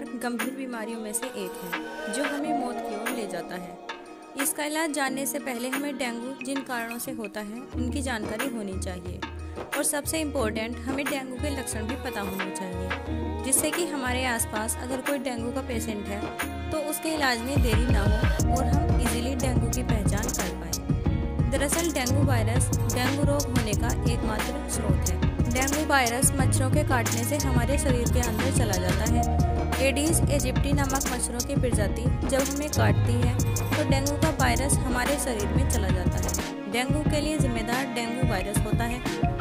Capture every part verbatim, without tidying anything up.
गंभीर बीमारियों में से एक है जो हमें मौत की ओर ले जाता है। इसका इलाज जानने से पहले हमें डेंगू जिन कारणों से होता है उनकी जानकारी होनी चाहिए और सबसे इम्पोर्टेंट हमें डेंगू के लक्षण भी पता होने चाहिए, जिससे कि हमारे आसपास अगर कोई डेंगू का पेशेंट है तो उसके इलाज में देरी ना हो और हम इजीली डेंगू की पहचान कर पाएँ। दरअसल डेंगू वायरस डेंगू रोग होने का एकमात्र स्रोत है। डेंगू वायरस मच्छरों के काटने से हमारे शरीर के अंदर चला जाता है। एडिस एजिप्टी नामक मच्छरों की प्रजाति जब हमें काटती है तो डेंगू का वायरस हमारे शरीर में चला जाता है। डेंगू के लिए जिम्मेदार डेंगू वायरस होता है।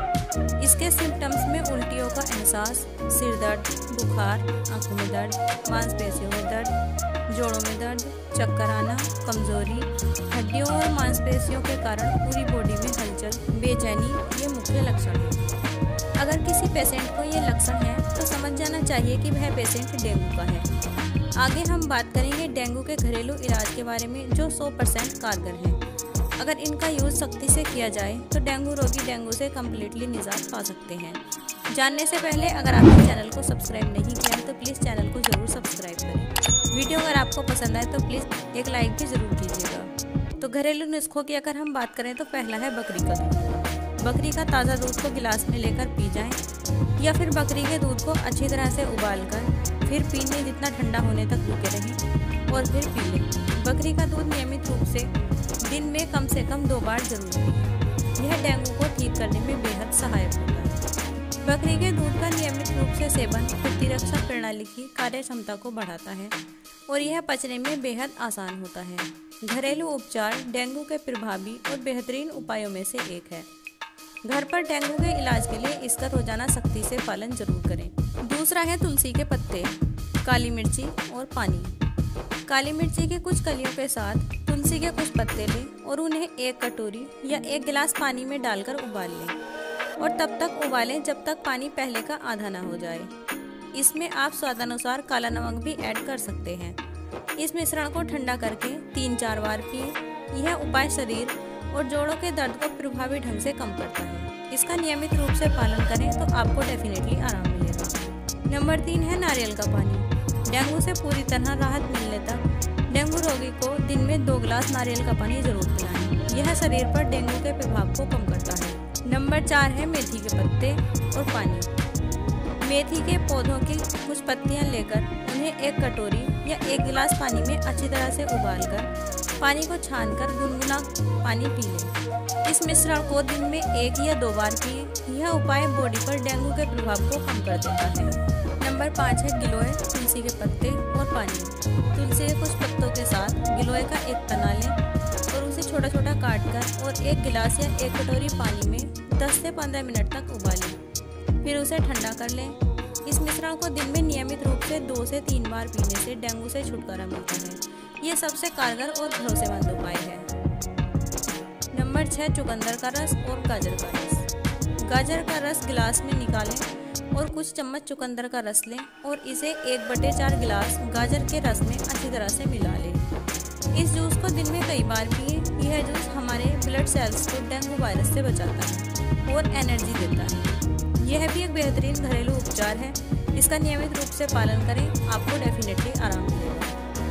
इसके सिम्टम्स में उल्टियों का एहसास, सिर दर्द, बुखार, आंखों में दर्द, मांसपेशियों में दर्द, जोड़ों में दर्द, चक्कर आना, कमजोरी, हड्डियों और मांसपेशियों के कारण पूरी बॉडी में हलचल, बेचैनी ये मुख्य लक्षण हैं। अगर किसी पेशेंट को ये लक्षण है तो समझ जाना चाहिए कि वह पेशेंट डेंगू का है। आगे हम बात करेंगे डेंगू के घरेलू इलाज के बारे में जो सौ परसेंट कारगर है। अगर इनका यूज सख्ती से किया जाए तो डेंगू रोगी डेंगू से कम्प्लीटली निजात पा सकते हैं। जानने से पहले अगर आपने चैनल को सब्सक्राइब नहीं किया है तो प्लीज़ चैनल को जरूर सब्सक्राइब करें। वीडियो अगर आपको पसंद आए तो प्लीज़ एक लाइक भी ज़रूर कीजिएगा। तो घरेलू नुस्खों की अगर हम बात करें तो पहला है बकरी का दूध। बकरी का ताज़ा दूध को गिलास में लेकर पी जाएं या फिर बकरी के दूध को अच्छी तरह से उबालकर फिर पीने जितना ठंडा होने तक रुके रहें और फिर पी लें। बकरी का दूध नियमित रूप से दिन में कम से कम दो बार जरूर पिएं। यह डेंगू को ठीक करने में बेहद सहायक होता है। बकरी के दूध का नियमित रूप से सेवन प्रतिरक्षा प्रणाली की कार्य क्षमता को बढ़ाता है और यह पचने में बेहद आसान होता है। घरेलू उपचार डेंगू के प्रभावी और बेहतरीन उपायों में से एक है। घर पर डेंगू के इलाज के लिए इसका रोजाना सख्ती से पालन जरूर करें। दूसरा है तुलसी के पत्ते, काली मिर्ची और पानी। काली मिर्ची के कुछ कलियों के साथ तुलसी के कुछ पत्ते लें और उन्हें एक कटोरी या एक गिलास पानी में डालकर उबाल लें और तब तक उबालें जब तक पानी पहले का आधा ना हो जाए। इसमें आप स्वादानुसार काला नमक भी ऐड कर सकते हैं। इस मिश्रण को ठंडा करके तीन चार बार पिएं। यह उपाय शरीर और जोड़ों के दर्द को प्रभावी ढंग से कम करता है। इसका नियमित रूप से पालन करें तो आपको डेफिनेटली आराम मिलेगा। नंबर तीन है नारियल का पानी। डेंगू से पूरी तरह राहत मिलने तक डेंगू रोगी को दिन में दो गिलास नारियल का पानी जरूर पिलाएं। यह शरीर पर डेंगू के प्रभाव को कम करता है। नंबर चार है मेथी के पत्ते और पानी। मेथी के पौधों की कुछ पत्तियां लेकर उन्हें एक कटोरी या एक गिलास पानी में अच्छी तरह से उबालकर पानी को छानकर गुनगुना पानी पी लें। इस मिश्रण को दिन में एक या दो बार पिए। यह उपाय बॉडी पर डेंगू के प्रभाव को कम कर देता है। नंबर पाँच है गिलोय, तुलसी के पत्ते और पानी। तुलसी के कुछ पत्तों के साथ गिलोय का एक तना लें और उसे छोटा छोटा काट कर और एक गिलास या एक कटोरी पानी में दस से पंद्रह मिनट तक उबालें। फिर उसे ठंडा कर लें। इस मिश्रण को दिन में नियमित रूप से दो से तीन बार पीने से डेंगू से छुटकारा मिलता है। ये सबसे कारगर और भरोसेमंद उपाय है। नंबर छह चुकंदर का रस और गाजर का रस। गाजर का रस गिलास में निकालें और कुछ चम्मच चुकंदर का रस लें और इसे एक बटे चार गिलास गाजर के रस में अच्छी तरह से मिला लें। इस जूस को दिन में कई बार पिए। यह जूस हमारे ब्लड सेल्स को डेंगू वायरस से बचाता है और एनर्जी देता है। यह भी एक बेहतरीन घरेलू उपचार है। इसका नियमित रूप से पालन करें, आपको डेफिनेटली आराम मिलेगा।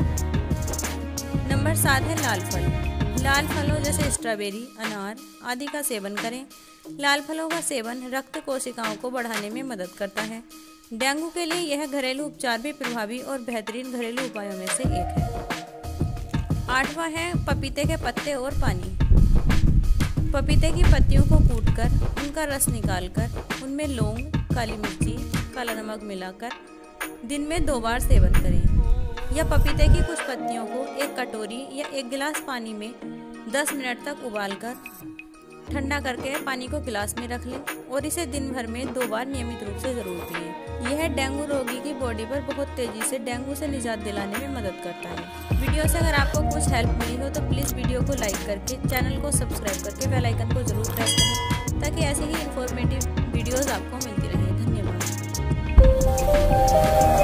नंबर सात है लाल फल। लाल फलों जैसे स्ट्रॉबेरी, अनार आदि का सेवन करें। लाल फलों का सेवन रक्त कोशिकाओं को बढ़ाने में मदद करता है। डेंगू के लिए यह घरेलू उपचार भी प्रभावी और बेहतरीन घरेलू उपायों में से एक है। आठवां है पपीते के पत्ते और पानी। पपीते की पत्तियों को कूटकर उनका रस निकालकर उनमें लौंग, काली मिर्ची, काला नमक मिलाकर दिन में दो बार सेवन करें। या पपीते की कुछ पत्तियों को एक कटोरी या एक गिलास पानी में दस मिनट तक उबालकर ठंडा करके पानी को गिलास में रख लें और इसे दिन भर में दो बार नियमित रूप से जरूर पिएं। यह डेंगू रोगी की बॉडी पर बहुत तेजी से डेंगू से निजात दिलाने में मदद करता है। वीडियो से अगर आपको कुछ हेल्प मिली हो तो प्लीज़ वीडियो को लाइक करके चैनल को सब्सक्राइब करके बेल आइकन को जरूर प्रेस करें ताकि ऐसी ही इंफॉर्मेटिव वीडियोज़ आपको मिलती रहे। धन्यवाद।